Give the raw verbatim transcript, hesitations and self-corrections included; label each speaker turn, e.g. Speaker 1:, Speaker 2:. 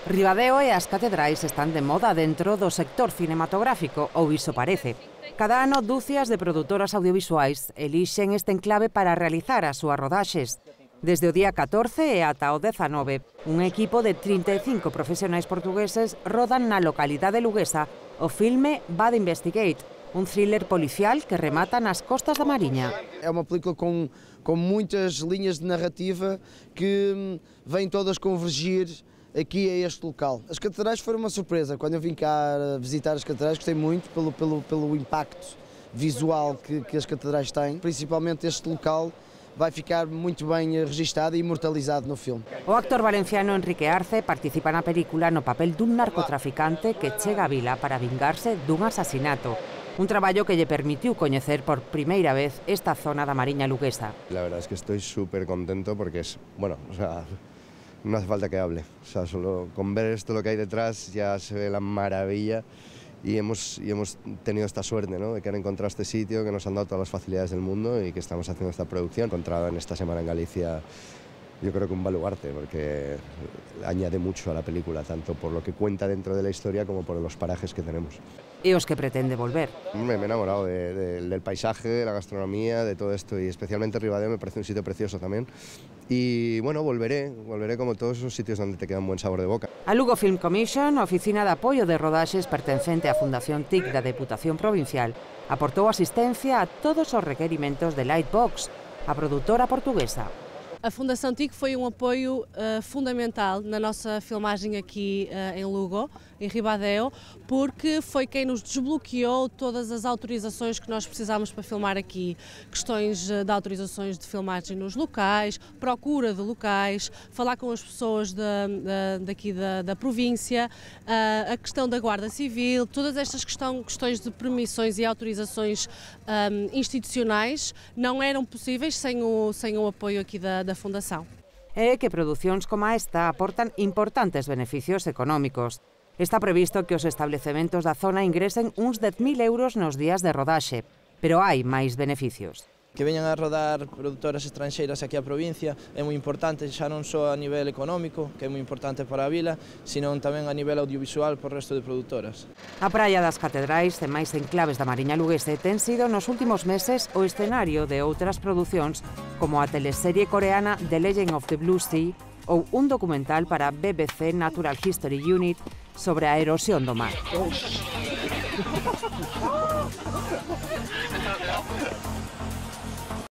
Speaker 1: Ribadeo e as catedrais están de moda dentro do sector cinematográfico, ou iso parece. Cada ano, dúcias de produtoras audiovisuais elixen este enclave para realizar as súas rodaxes. Desde o día catorce e ata o dezanove, un equipo de trinta e cinco profesionais portugueses rodan na localidade luguesa o filme Bad Investigate, un thriller policial que remata nas costas da Mariña.
Speaker 2: É uma película com, com muitas linhas de narrativa que vêm todas convergir aqui a este local. As catedrais foram uma surpresa. Quando eu vim cá visitar as catedrais, gostei muito pelo, pelo, pelo impacto visual que, que as catedrais têm. Principalmente este local vai ficar muito bem registado e imortalizado no filme.
Speaker 1: O actor valenciano Enrique Arce participa na película no papel dun narcotraficante que chega a vila para vingarse dun asasinato. Un traballo que lle permitiu coñecer por primeira vez esta zona da Mariña luguesa.
Speaker 3: La verdad es que estoy súper contento porque es, bueno, o sea, no hace falta que hable. O sea, solo con ver esto lo que hay detrás ya se ve la maravilla y hemos, y hemos tenido esta suerte, ¿no?, de que han encontrado este sitio, que nos han dado todas las facilidades del mundo y que estamos haciendo esta producción. He encontrado en esta semana en Galicia, yo creo que un baluarte, porque añade mucho a la película, tanto por lo que cuenta dentro de la historia como por los parajes que tenemos.
Speaker 1: E os que pretende volver.
Speaker 3: Me, me he enamorado de, de, del paisaje, de la gastronomía, de todo esto, y especialmente Ribadeo me parece un sitio precioso también. Y bueno, volveré, volveré como todos esos sitios donde te queda un buen sabor de boca.
Speaker 1: A Lugo Film Commission, oficina de apoio de rodaxes pertencente á Fundación T I C da Deputación Provincial, aportou asistencia a todos os requerimentos de Lightbox, a produtora portuguesa.
Speaker 4: A Fundação T I C foi um apoio uh, fundamental na nossa filmagem aqui uh, em Lugo, em Ribadeo, porque foi quem nos desbloqueou todas as autorizações que nós precisámos para filmar aqui. Questões uh, de autorizações de filmagem nos locais, procura de locais, falar com as pessoas da, da, daqui da, da província, uh, a questão da Guarda Civil, todas estas questão, questões de permissões e autorizações um, institucionais não eram possíveis sem o, sem o apoio aqui da da Fundação.
Speaker 1: É que producións como esta aportan importantes beneficios económicos. Está previsto que os establecementos da zona ingresen uns dez mil euros nos días de rodaxe, pero hai máis beneficios.
Speaker 5: Que veñan a rodar produtoras estranxeiras aquí á provincia é moi importante, xa non só a nivel económico, que é moi importante para a vila, senón tamén a nivel audiovisual por resto de produtoras.
Speaker 1: A Praia das Catedrais e máis enclaves da Mariña luguese ten sido nos últimos meses o escenario de outras producións como a teleserie coreana The Legend of the Blue Sea ou un documental para B B C Natural History Unit sobre a erosión do mar.